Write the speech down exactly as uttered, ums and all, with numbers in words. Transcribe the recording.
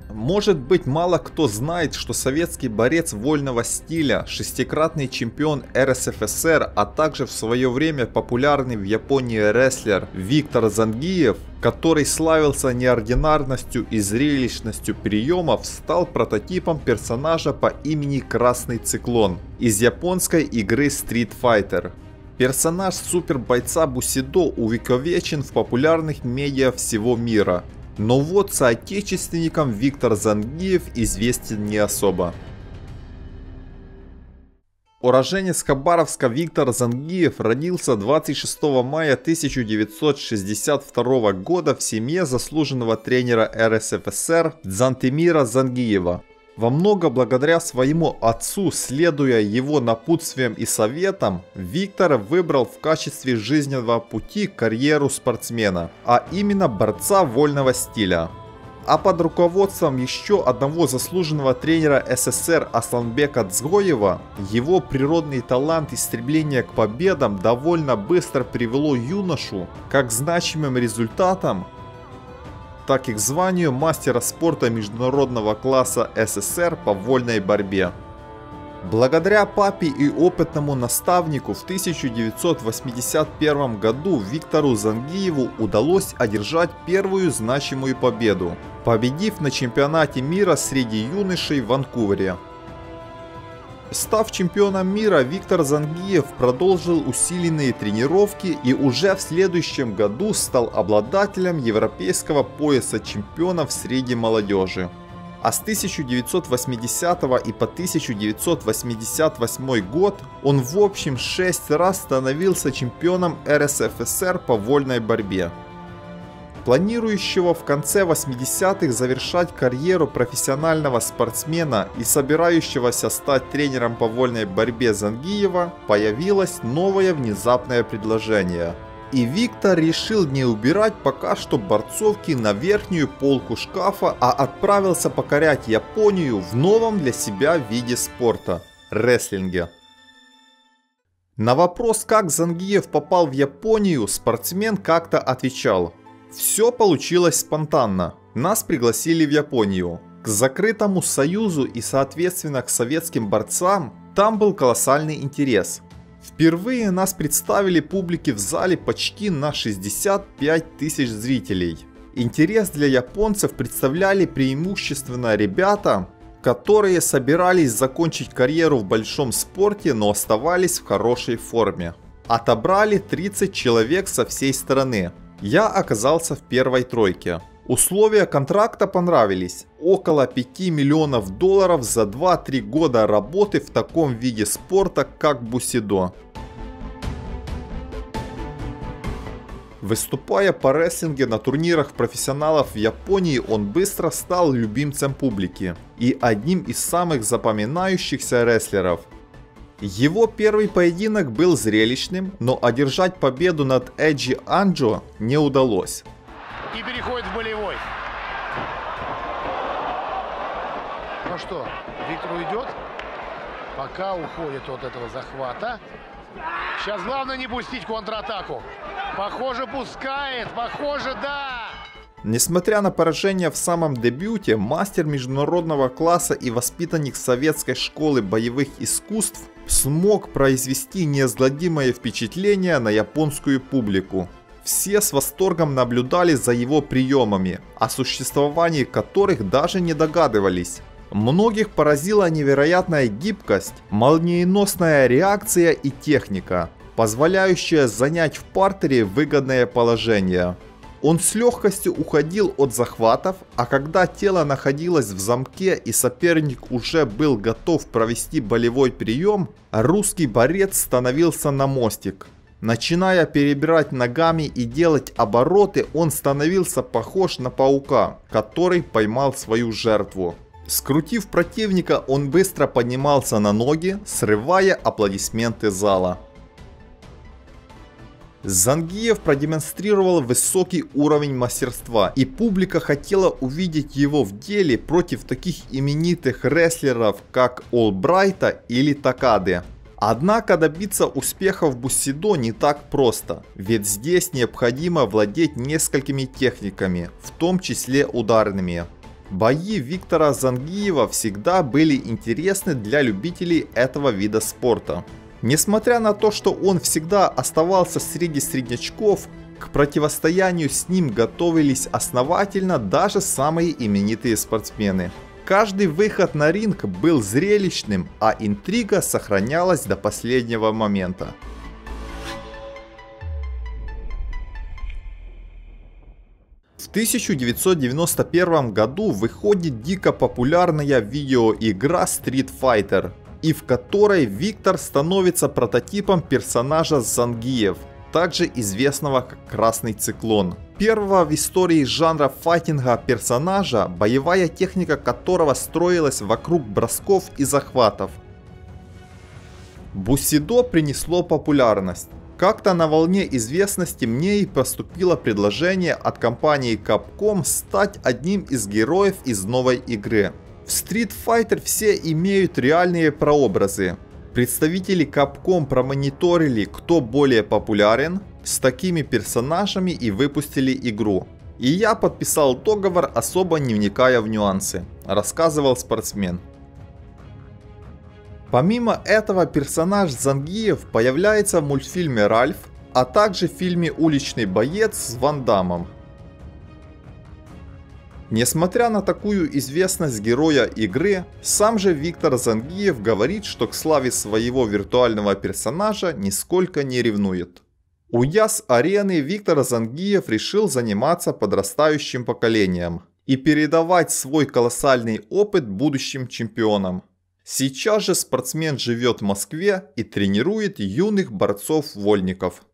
Может быть, мало кто знает, что советский борец вольного стиля, шестикратный чемпион эр эс эф эс эр, а также в свое время популярный в Японии рестлер Виктор Зангиев, который славился неординарностью и зрелищностью приемов, стал прототипом персонажа по имени Красный Циклон из японской игры Street Fighter. Персонаж супербойца Бусидо увековечен в популярных медиа всего мира. Но вот соотечественникам Виктор Зангиев известен не особо. Уроженец Хабаровска Виктор Зангиев родился двадцать шестого мая тысяча девятьсот шестьдесят второго года в семье заслуженного тренера эр эс эф эс эр Дзантемира Зангиева. Во много благодаря своему отцу, следуя его напутствиям и советам, Виктор выбрал в качестве жизненного пути карьеру спортсмена, а именно борца вольного стиля. А под руководством еще одного заслуженного тренера эс эс эр Асланбека Дзгоева, его природный талант и стремление к победам довольно быстро привело юношу как к значимым результатам, так и к званию мастера спорта международного класса эс эс эр по вольной борьбе. Благодаря папе и опытному наставнику в тысяча девятьсот восемьдесят первом году Виктору Зангиеву удалось одержать первую значимую победу, победив на чемпионате мира среди юношей в Ванкувере. Став чемпионом мира, Виктор Зангиев продолжил усиленные тренировки и уже в следующем году стал обладателем европейского пояса чемпионов среди молодежи. А с тысяча девятьсот восьмидесятого и по тысяча девятьсот восемьдесят восьмой год он в общем шесть раз становился чемпионом эр эс эф эс эр по вольной борьбе. Планирующего в конце восьмидесятых завершать карьеру профессионального спортсмена и собирающегося стать тренером по вольной борьбе Зангиева появилось новое внезапное предложение. И Виктор решил не убирать пока что борцовки на верхнюю полку шкафа, а отправился покорять Японию в новом для себя виде спорта – рестлинге. На вопрос, как Зангиев попал в Японию, спортсмен как-то отвечал: «Все получилось спонтанно. Нас пригласили в Японию. К закрытому союзу и соответственно к советским борцам там был колоссальный интерес. Впервые нас представили публике в зале почти на шестьдесят пять тысяч зрителей. Интерес для японцев представляли преимущественно ребята, которые собирались закончить карьеру в большом спорте, но оставались в хорошей форме. Отобрали тридцать человек со всей страны. Я оказался в первой тройке. Условия контракта понравились. Около пяти миллионов долларов за два-три года работы в таком виде спорта, как бусидо». Выступая по рестлинге на турнирах профессионалов в Японии, он быстро стал любимцем публики и одним из самых запоминающихся рестлеров. Его первый поединок был зрелищным, но одержать победу над Эджи Анджо не удалось. И переходит в болевой. Ну что, Виктор уйдет, пока уходит от этого захвата. Сейчас главное не пустить контратаку. Похоже, пускает, похоже, да. Несмотря на поражение в самом дебюте, мастер международного класса и воспитанник советской школы боевых искусств смог произвести неизгладимое впечатление на японскую публику. Все с восторгом наблюдали за его приемами, о существовании которых даже не догадывались. Многих поразила невероятная гибкость, молниеносная реакция и техника, позволяющая занять в партере выгодное положение. Он с легкостью уходил от захватов, а когда тело находилось в замке и соперник уже был готов провести болевой прием, русский борец становился на мостик. Начиная перебирать ногами и делать обороты, он становился похож на паука, который поймал свою жертву. Скрутив противника, он быстро поднимался на ноги, срывая аплодисменты зала. Зангиев продемонстрировал высокий уровень мастерства, и публика хотела увидеть его в деле против таких именитых рестлеров, как Олбрайта или Такады. Однако добиться успеха в бусидо не так просто, ведь здесь необходимо владеть несколькими техниками, в том числе ударными. Бои Виктора Зангиева всегда были интересны для любителей этого вида спорта. Несмотря на то, что он всегда оставался среди среднячков, к противостоянию с ним готовились основательно даже самые именитые спортсмены. Каждый выход на ринг был зрелищным, а интрига сохранялась до последнего момента. В тысяча девятьсот девяносто первом году выходит дико популярная видеоигра Street Fighter, и в которой Виктор становится прототипом персонажа Зангиев, также известного как Красный Циклон. Первого в истории жанра файтинга персонажа, боевая техника которого строилась вокруг бросков и захватов. Бусидо принесло популярность. Как-то на волне известности мне и поступило предложение от компании Capcom стать одним из героев из новой игры. В Street Fighter все имеют реальные прообразы. Представители Capcom промониторили, кто более популярен с такими персонажами, и выпустили игру. И я подписал договор, особо не вникая в нюансы, рассказывал спортсмен. Помимо этого, персонаж Зангиев появляется в мультфильме «Ральф», а также в фильме «Уличный боец» с Ван Даммом. Несмотря на такую известность героя игры, сам же Виктор Зангиев говорит, что к славе своего виртуального персонажа нисколько не ревнует. Уйдя с арены, Виктор Зангиев решил заниматься подрастающим поколением и передавать свой колоссальный опыт будущим чемпионам. Сейчас же спортсмен живет в Москве и тренирует юных борцов-вольников.